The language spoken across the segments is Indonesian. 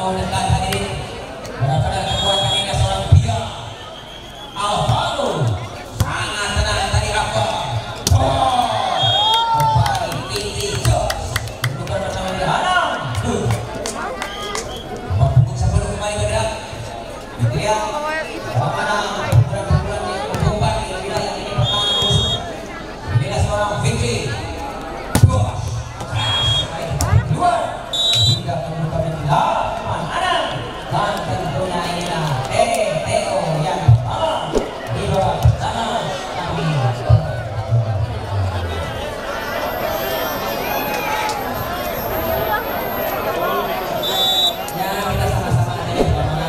mau dekat hadirin. Benar-benar kekuatan ini seorang Pia Alvaro sangat tenang tadi apa. Kembali tinggi Jos bukan bersama di Hanam. Punggung sebelum kembali ke gerak. Dia Bagaimana bulan-bulan yang berkorban di wilayah ini pertahanan musuh. Inilah seorang Vicky. Dua hingga kemudian lawan Anam dan tentunya inilah Teo yang pertama di bawah sana kami. Ya kita sama-sama aja ya bagaimana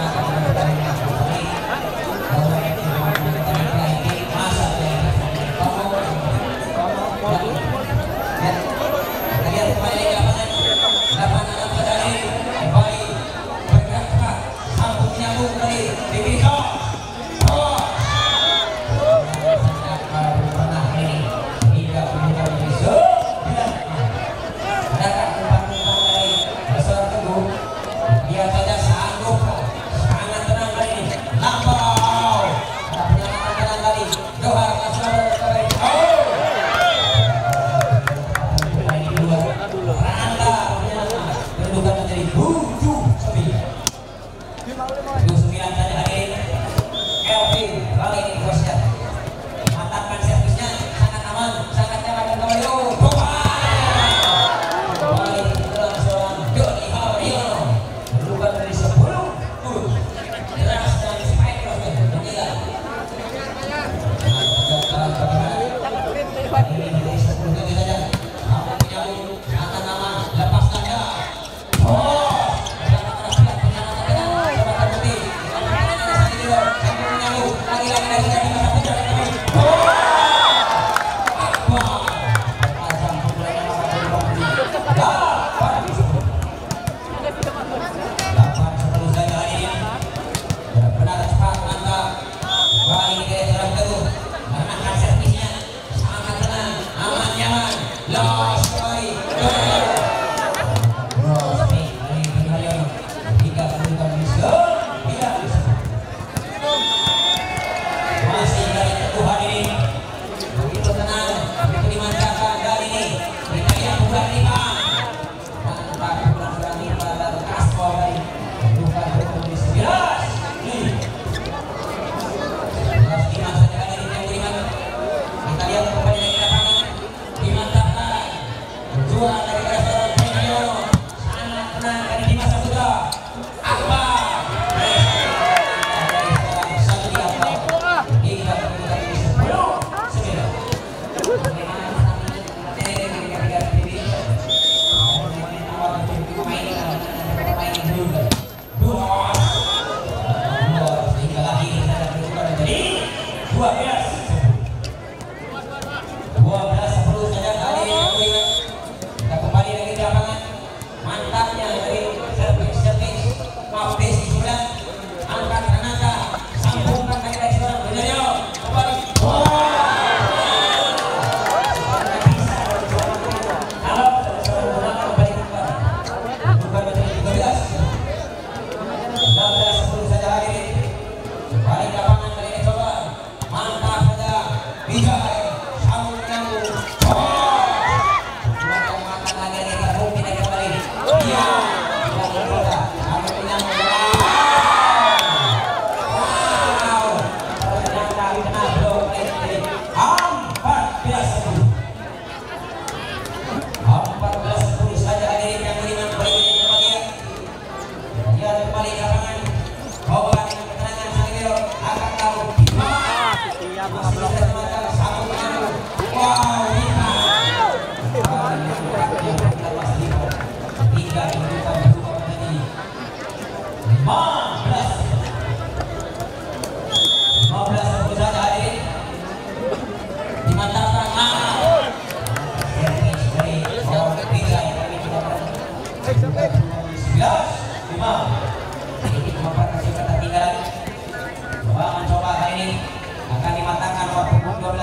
akan dimatangkan waktu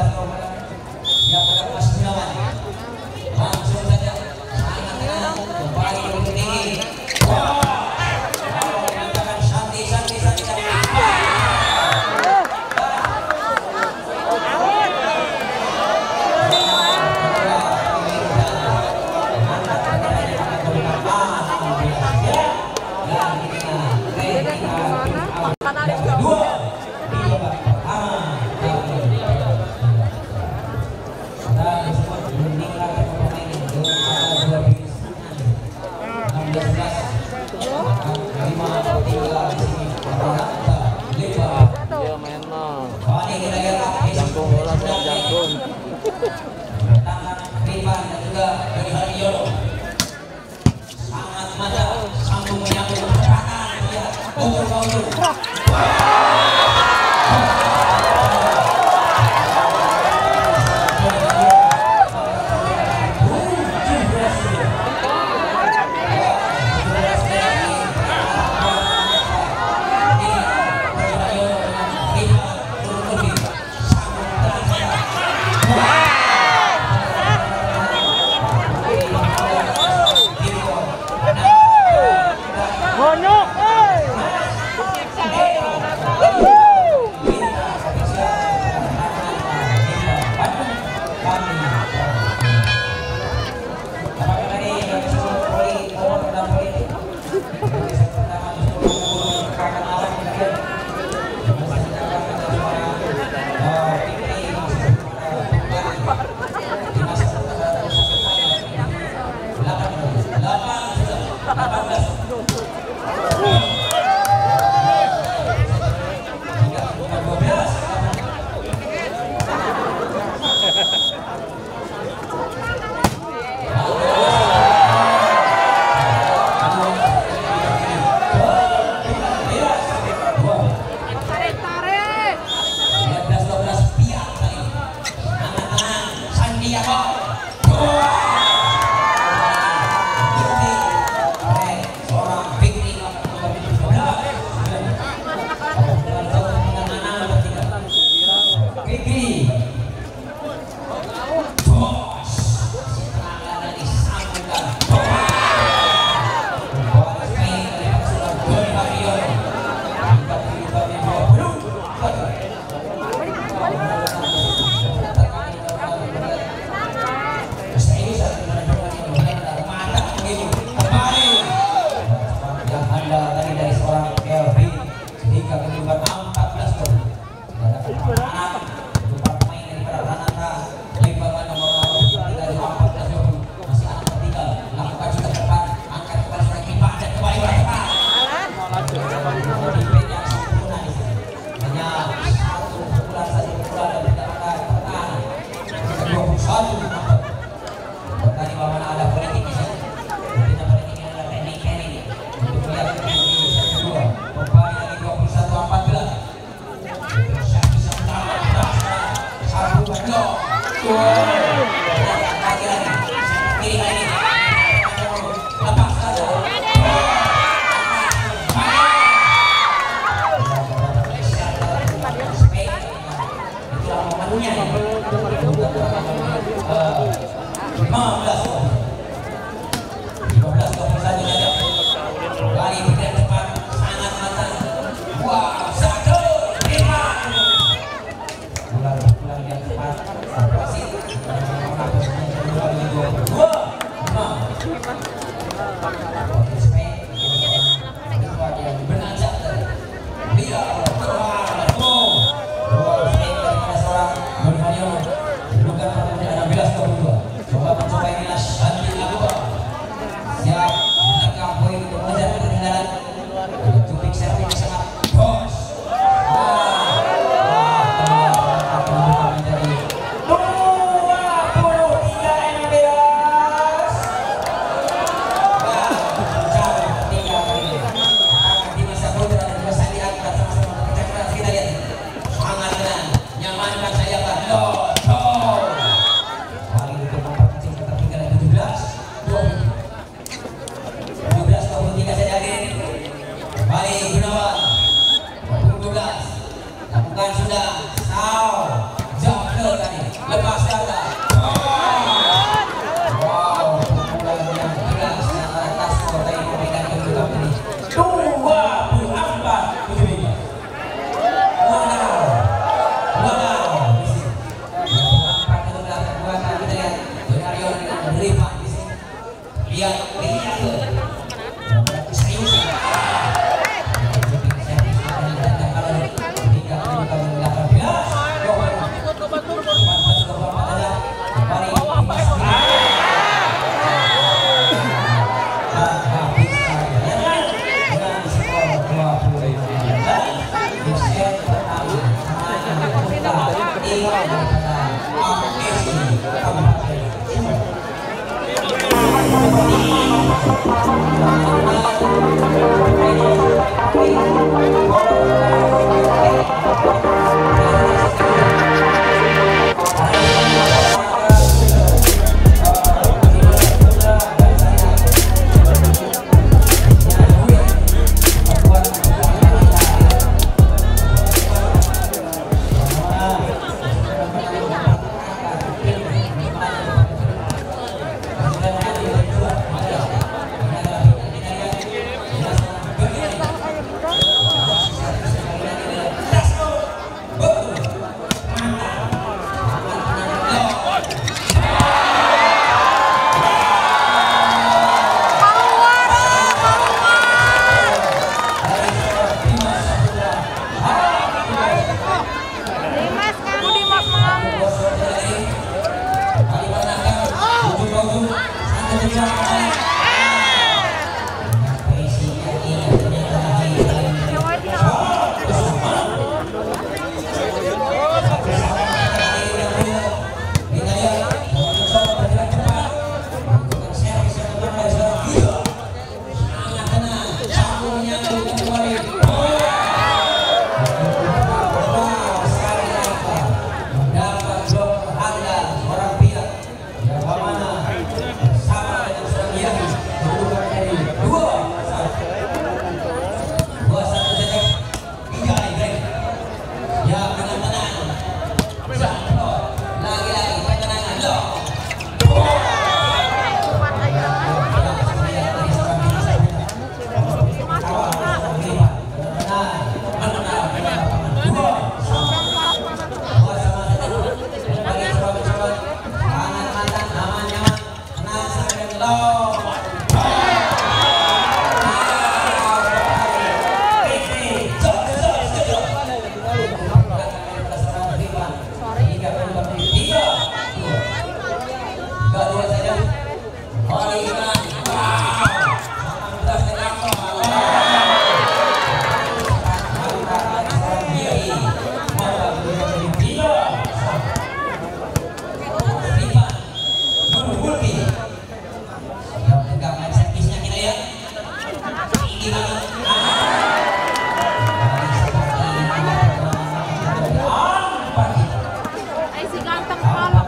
12 yang langsung saja sangat tenang kembali ke tinggi. Dia main mah jangkung bola jangkung. Sangat mantap, sambung menyambung kanan dia. Ay, si gantang palak.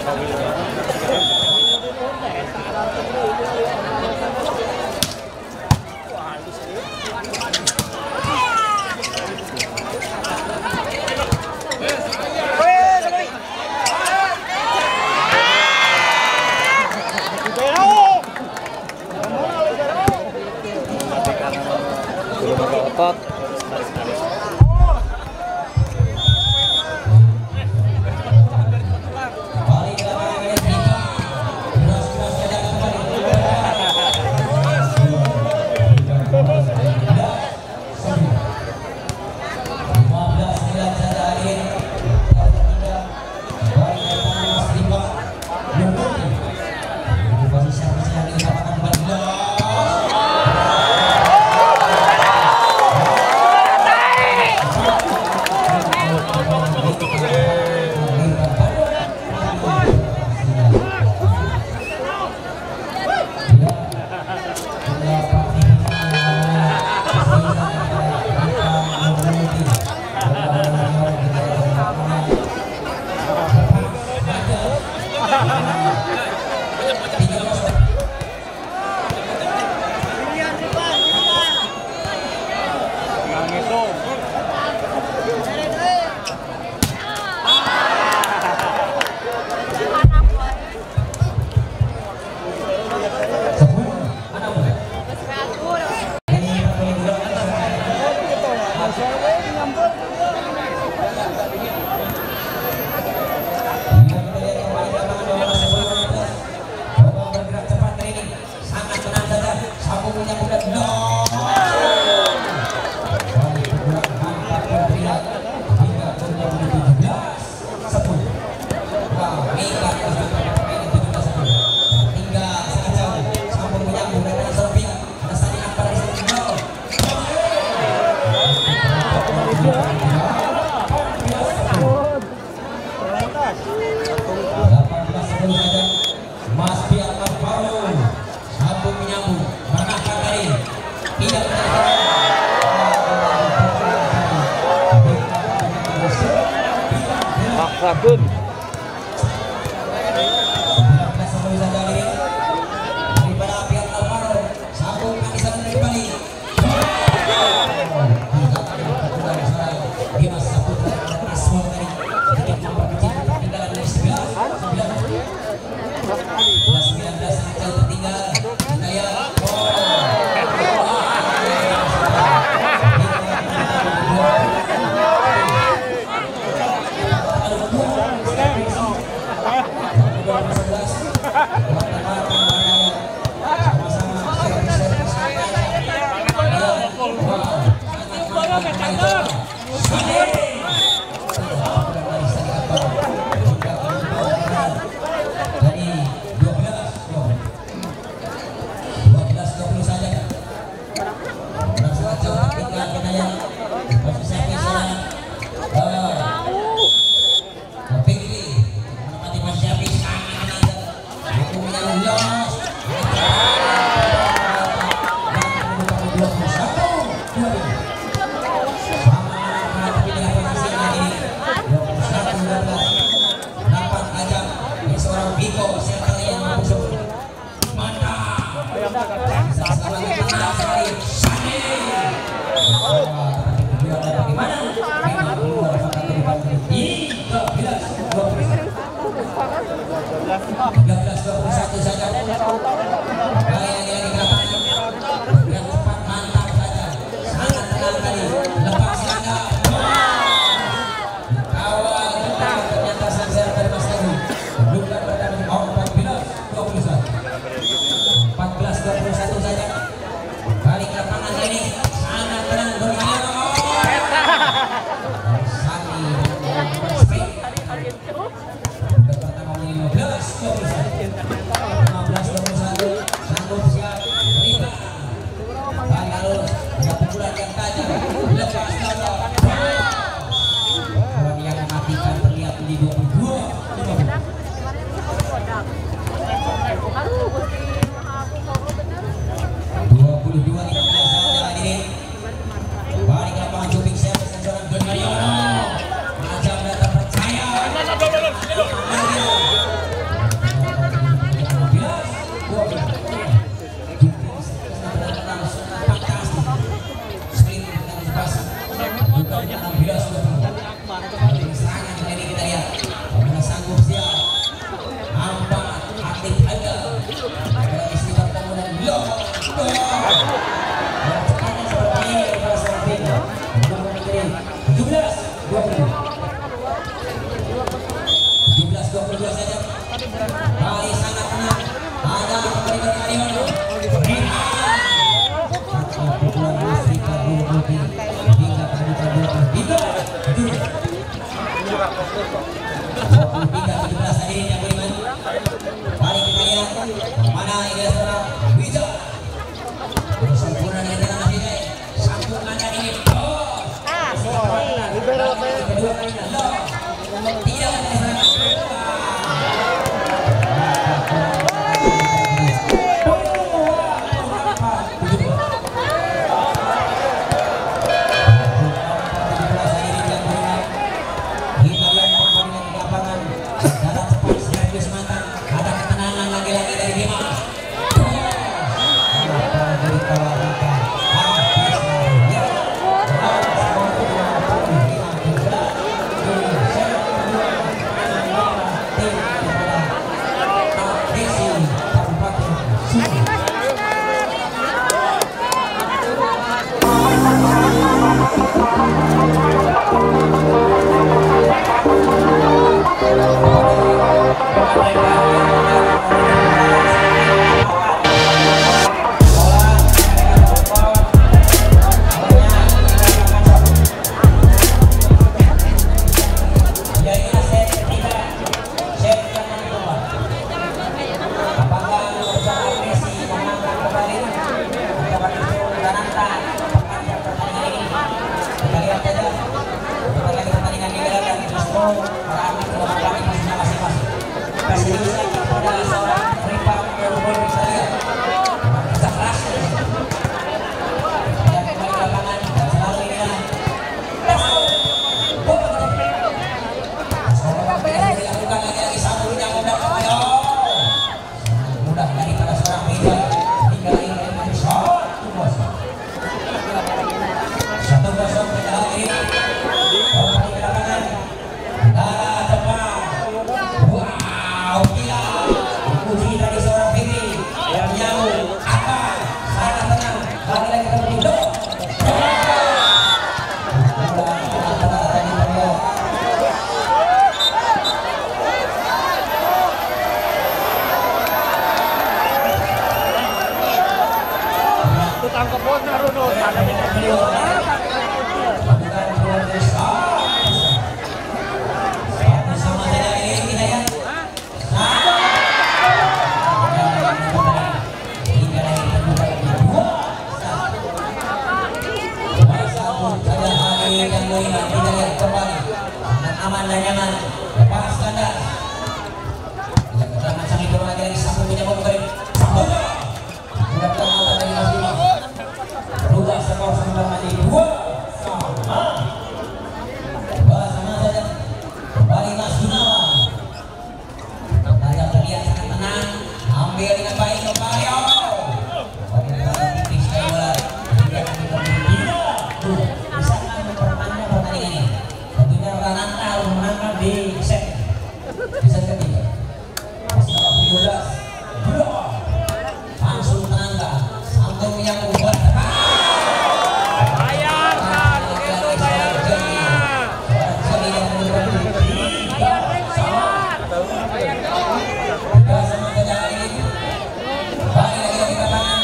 otot. Maksakeun. Tangkap bos Naruto, ada video. Aman dan nyaman, lepas standar. Tidak keterangan sang itu lagi sambung punya mobil. Sambung. Tidak keterangan lagi masih. Berubah skor sebentar lagi 2-sama. Sama saja. Kembali Mas Gunawan. Banyak terlihat sangat tenang. Ambil dengan baik kembali. Di set ketiga masalah 17 langsung tenangkan sampai menyambung bola Bayarkan begitu, bayarkan. sama saja ini balik lagi dari katangan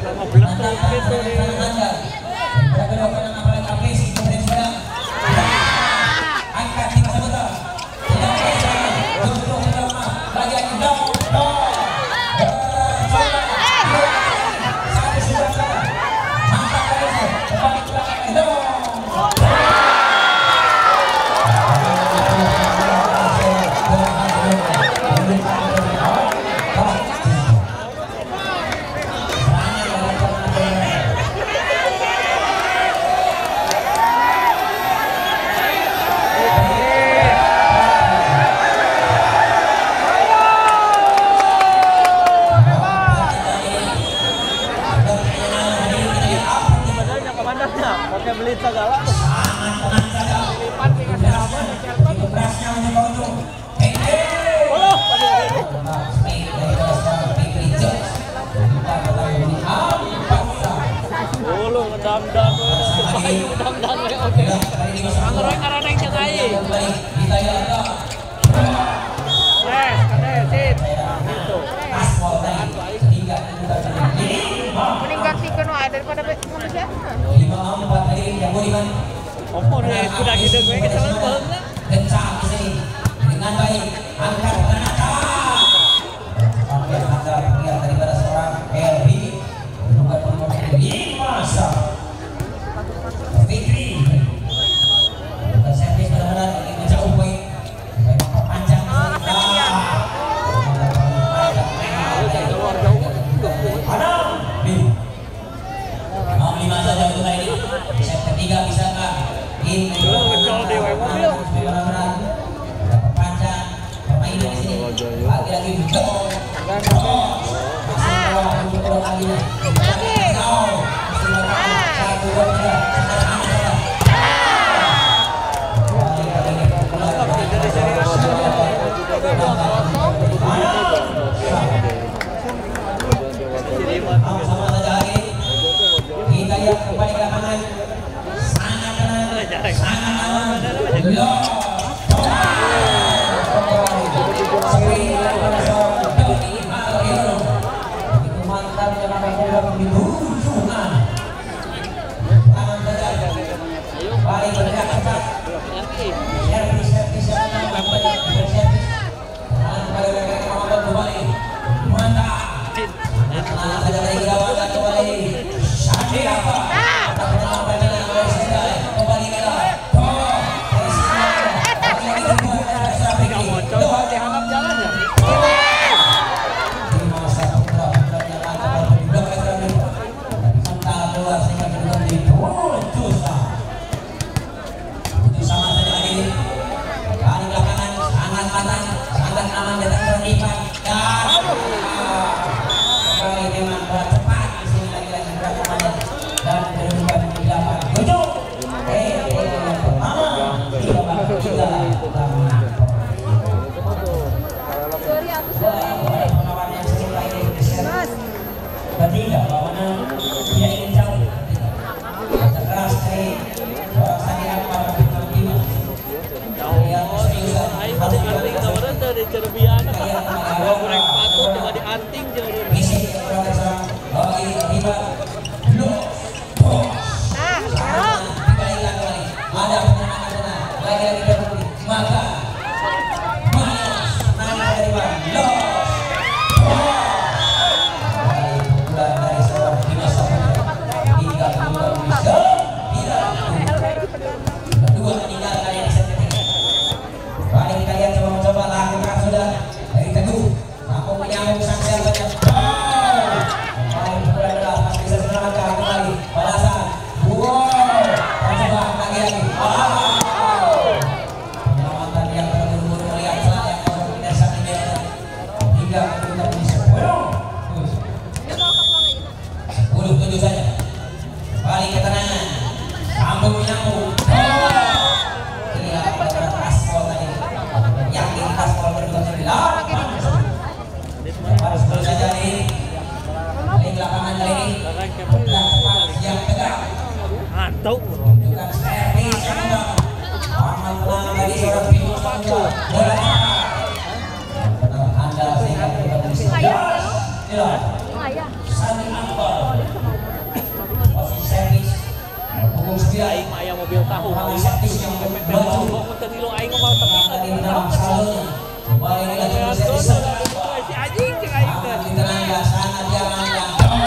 pakai beli segala. Daripada manusia. 54 tadi yang Budiman. Opo deh, kuda gitu gue kesalahan banget. Kencang di sini dengan baik angkat ke atas. Sampai anda terlihat daripada seorang Elvi bukan pemain ini masa Fikri. Bukan servis benar-benar ini menjauh poin. Baik perpanjang lima saja untuk ini. Set ketiga bisakah? Ini benar-benar perpanjang permainan di sini. Lagi-lagi betul. Kita lihat kembali ke lapangan. Sangat tenang, sangat aman. menyambung sang siapanya. Paling populer adalah masih bisa menyelamatkan kembali balasan. Wow, coba lagi. Penyelamatan yang terburu-buru melihat saat yang kosong tidak sampai dia hingga kita bisa 10-7 saja. Kembali ketenangan. Sambung menyambung. Lihat Aspol tadi. Yakin Aspol berdua sembilan. Harus terus saja ini. Di lapangan kali ini. Tepat yang tegak. Antuk. Tunjukkan servis kemudian. Aman tenang bagi seorang Bimo Sangga. Bola benar handal sehingga kita bisa. Tidak. Sani Akbar. Posisi servis. Punggung 9. Aing mah aya mobil tahu. Orang servis yang Mau tadi lo aing mau tapi tadi dalam salonnya. Kembali lagi ke servis. si anjing cek aing teh. Sangat tenaga, sangat jangan yang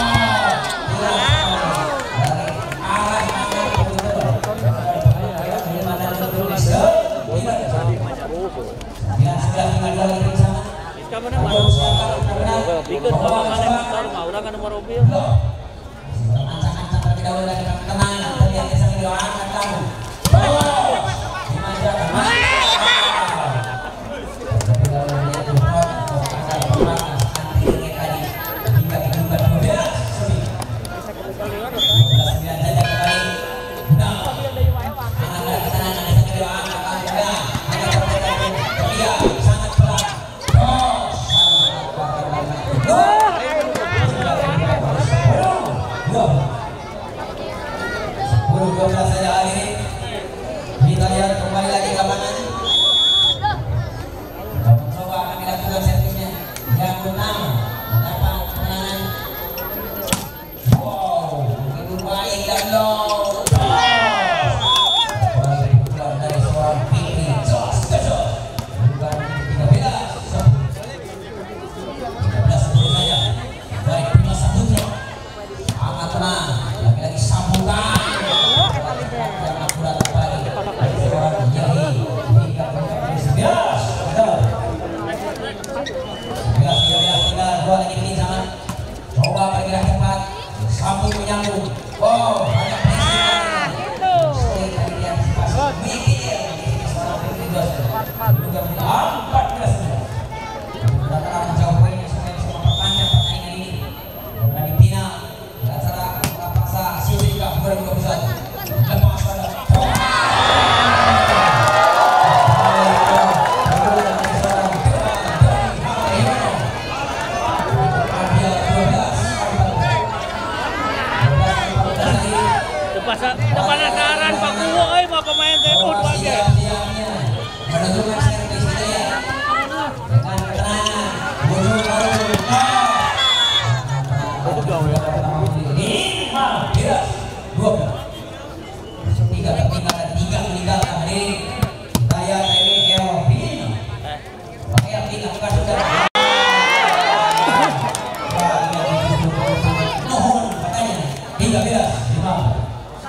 Bikin bawa mana motor mah urang kan nomor mobil. ancang-ancang terlebih dahulu lagi tenang, terlihat yang sangat doakan kamu. Kita lihat kembali lagi ke lapangan. Mencoba kami lakukan servisnya yang pertama mendapat kemenangan. Wow, begitu baik dan low. Kembali pukulan dari seorang Fikri Jos Kejo. Bukan 13 saja. Baik Bima Saputra. Sangat tenang. Lagi-lagi sambungan. Yang akurat kembali. Seorang Yahi hingga ke 11. Dua lagi ini sama. Coba bergerak cepat. Sambung menyambung. Wow, banyak pressing. Tadi diantisipasi. Mikir. Seorang Fikri Jos. Juga 14. Sudah terang menjauh poinnya supaya bisa memperpanjang pertandingan ini. Berani final. Acara Rapaksa Susi Cup 2021. Lepas pada Penasaran Pak Kuwo euy mau pemain TNU bae. menentukan servis Hidayat dengan ketenangan ujung baru 3 tertinggal dan 3 meninggalkan hari ini. Hidayat ini Kelvin pakai yang dilakukan sudah mohon katanya 13-15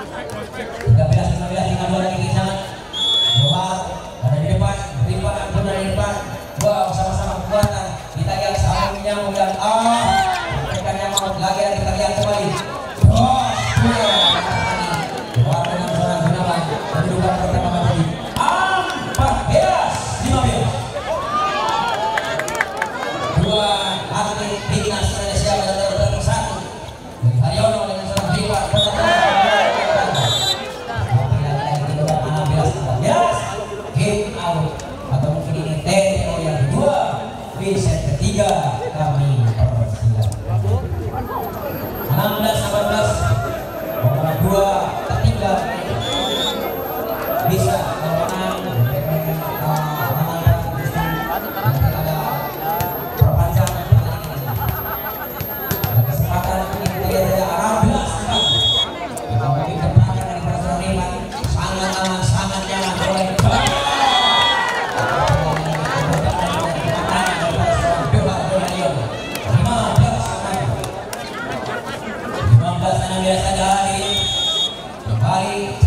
tinggal 2 lagi kita Johar ada di depan Rifat pun ada di depan. Wow, sama-sama kekuatan kita lihat sama menyambung dan mereka nyambung lagi dan kita lihat kembali. Johar dengan seorang Gunawan kedudukan pertama tadi 14-15. Dua atlet timnas Indonesia berada di satu. Haryono dengan seorang Rifat game out atau mungkin ini TNO yang kedua di set ketiga kami persilakan 16-18 nomor 2 tertinggal bisa menang perpanjangan kesempatan ini kita lihat ada 16 kita mungkin depannya dari Barcelona sangat aman sangat nyaman oleh 15 saja hari kembali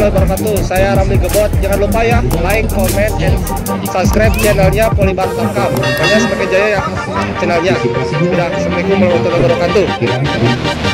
wabarakatuh. Saya Ramli Gebot. Jangan lupa ya, like, comment, and subscribe channelnya Polibar Tangkap. Pokoknya semakin jaya ya channelnya. Assalamualaikum warahmatullahi wabarakatuh.